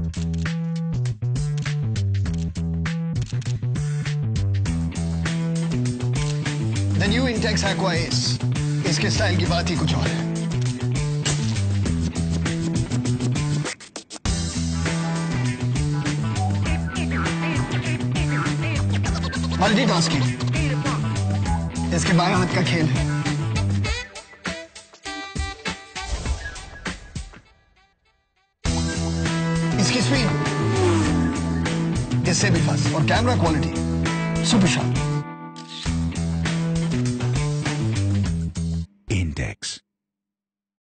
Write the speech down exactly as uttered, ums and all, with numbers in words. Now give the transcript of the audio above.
The new Intex Aqua Ace. इसके style की बात ही कुछ और है। मल्टीटास्किंग इसके बाएं हाथ का खेल है। इसकी स्पीड इससे भी फास्ट और कैमरा क्वालिटी सुपर शार्प।